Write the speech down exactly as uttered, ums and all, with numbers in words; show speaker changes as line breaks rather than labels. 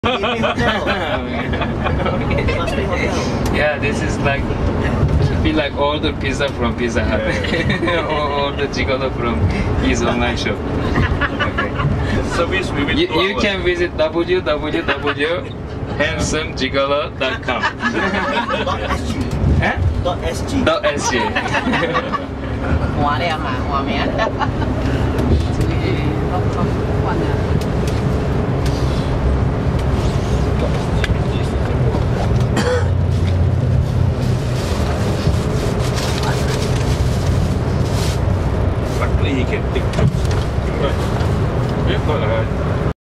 Yeah, this is like feel like order pizza from Pizza Hut or order gigolo from his online shop. Okay.
Service we will
You,
do
you
our-
can visit w w w dot handsome gigolo dot com. Eh?
Dot .sg.
Dot sg.
Hòa đen à, hòa mẹ. Không, không, không, không,